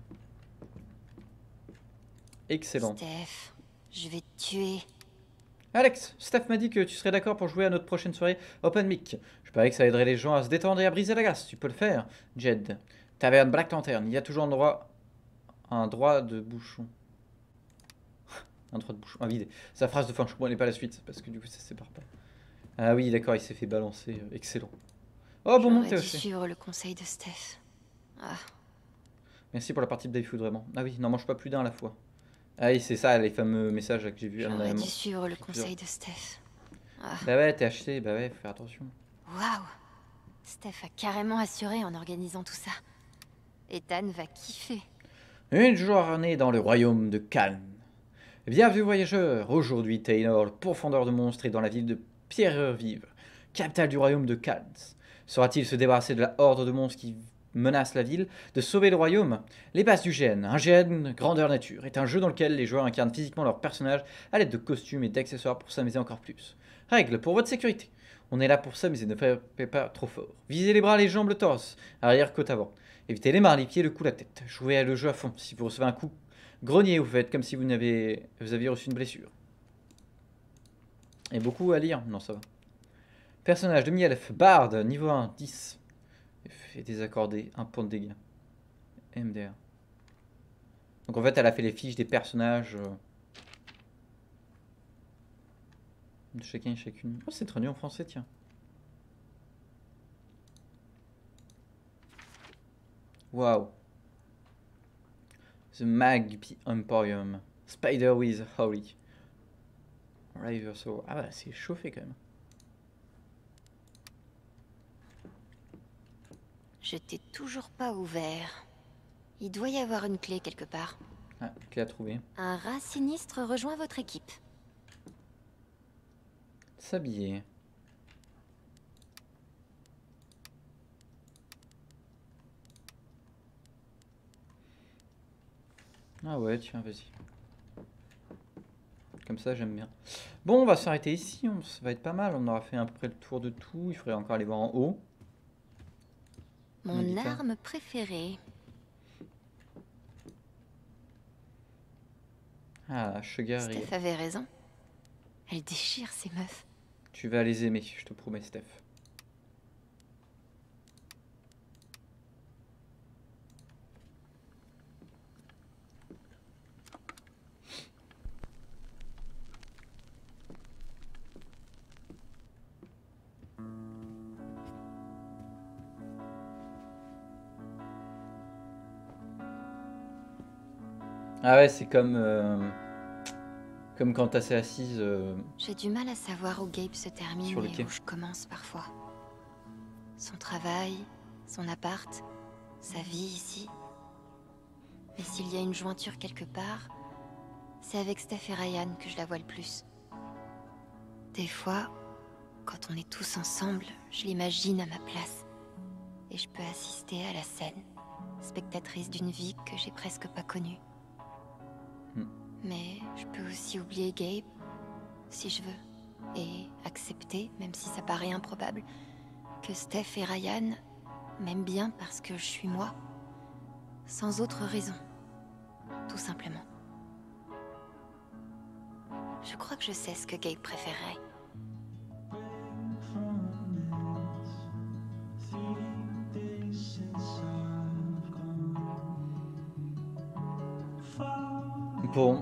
Excellent. Steph, je vais te tuer. Alex, Steph m'a dit que tu serais d'accord pour jouer à notre prochaine soirée Open Mic. Je parie que ça aiderait les gens à se détendre et à briser la glace. Tu peux le faire, Jed. Taverne Black Lantern, il y a toujours un droit, un droit de bouchon. un droit de bouchon, un vide. Sa phrase de fin, je comprends pas la suite, parce que du coup ça se sépare pas. Ah oui, d'accord, il s'est fait balancer, excellent. Oh bon, J'aurais t'es dû aussi. suivre le conseil de Steph. Ah. Merci pour la partie de Dayfood, vraiment. Ah oui, n'en mange pas plus d'un à la fois. Ah oui, c'est ça, les fameux messages que j'ai vus. J'aurais dû suivre le conseil de Steph. Ah. Bah ouais, t'es acheté, bah ouais, faut faire attention. Waouh. Steph a carrément assuré en organisant tout ça. Ethan va kiffer. Une journée dans le royaume de Calne. Bienvenue voyageurs, aujourd'hui Taylor, le pourfendeur de monstres, est dans la ville de Pierrevive, capitale du royaume de Calne. Saura-t-il se débarrasser de la horde de monstres qui menace la ville, de sauver le royaume? Les bases du G N. Un G N grandeur nature est un jeu dans lequel les joueurs incarnent physiquement leur personnage à l'aide de costumes et d'accessoires pour s'amuser encore plus. Règle pour votre sécurité. On est là pour s'amuser, ne faites pas trop fort. Visez les bras, les jambes, le torse, arrière, côte avant. Évitez les mains, les pieds, le cou, la tête. Jouez à le jeu à fond. Si vous recevez un coup grogné, vous faites comme si vous, n'avez, vous aviez reçu une blessure. Et beaucoup à lire. Non, ça va. Personnage demi-elfe, Bard, niveau un, dix. Fait désaccordé, un point de dégâts. M D R. Donc en fait, elle a fait les fiches des personnages. Euh, de chacun et chacune. Oh, c'est traduit en français, tiens. Wow. The Magpie Emporium. Spider with Holly. River Soul. Ah bah c'est chauffé quand même. Je t'ai toujours pas ouvert. Il doit y avoir une clé quelque part. Ah, clé à trouver. Un rat sinistre rejoint votre équipe. S'habiller. Ah ouais, tiens, vas-y. Comme ça, j'aime bien. Bon, on va s'arrêter ici. On, ça va être pas mal. On aura fait à peu près le tour de tout. Il faudrait encore aller voir en haut. Mon arme préférée. Ah, Sugar. Steph avait raison. Elle déchire ces meufs. Tu vas les aimer, je te promets, Steph. Ah ouais, c'est comme euh, comme quand t'es assise. Euh, J'ai du mal à savoir où Gabe se termine sur le et quai. où je commence parfois. Son travail, son appart, sa vie ici. Mais s'il y a une jointure quelque part, c'est avec Steph et Ryan que je la vois le plus. Des fois, quand on est tous ensemble, je l'imagine à ma place. Et je peux assister à la scène, spectatrice d'une vie que j'ai presque pas connue. Mm. Mais je peux aussi oublier Gabe, si je veux. Et accepter, même si ça paraît improbable, que Steph et Ryan m'aiment bien parce que je suis moi. Sans autre raison. Tout simplement. Je crois que je sais ce que Gabe préférerait. Bon.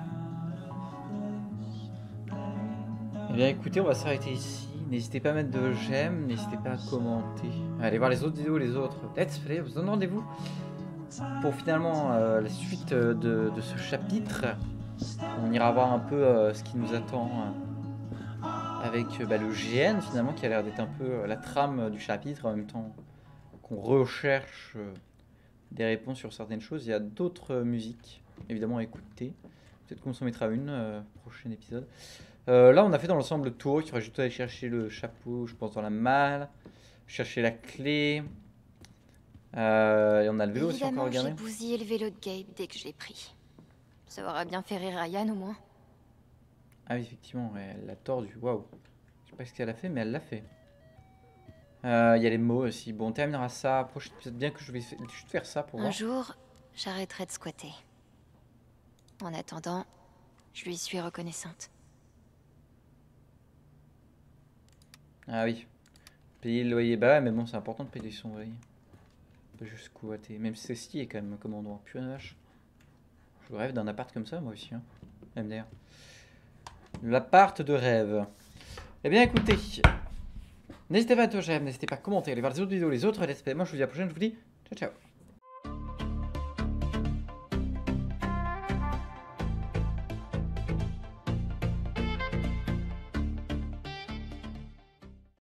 Eh bien écoutez, on va s'arrêter ici. N'hésitez pas à mettre de j'aime, n'hésitez pas à commenter. Allez voir les autres vidéos, les autres let's play. Vous donne rendez-vous pour finalement euh, la suite de, de ce chapitre. On ira voir un peu euh, ce qui nous attend euh, avec euh, bah, le G N finalement, qui a l'air d'être un peu euh, la trame du chapitre, en même temps qu'on recherche euh, des réponses sur certaines choses. Il y a d'autres euh, musiques évidemment à écouter. Peut-être qu'on s'en mettra une euh, prochain épisode. Euh, là on a fait dans l'ensemble le tour. Il faudrait juste aller chercher le chapeau, je pense, dans la malle, chercher la clé. Euh, et on a le vélo aussi encore, Évidemment, regardez. j'ai bousillé le vélo de Gabe dès que je l'ai pris. Ça aura bien fait rire Ryan au moins. Ah oui, effectivement, elle l'a tordu. Waouh. Je sais pas ce qu'elle a fait, mais elle l'a fait. Euh, Il y a les mots aussi. Bon, on terminera ça. Prochain épisode, bien que je vais juste faire ça pour Un voir. jour, j'arrêterai de squatter. En attendant, je lui suis reconnaissante. Ah oui. Payer le loyer. Bah ouais, mais bon, c'est important de payer son loyer. Pas juste squatter. Même si c'est stylé quand même comme endroit. Putain de vache. Je rêve d'un appart comme ça, moi aussi. Hein. M D R. L'appart de rêve. Eh bien, écoutez. N'hésitez pas à mettre j'aime, n'hésitez pas à commenter, aller voir les autres vidéos, les autres let's play. Moi, je vous dis à la prochaine. Je vous dis ciao, ciao.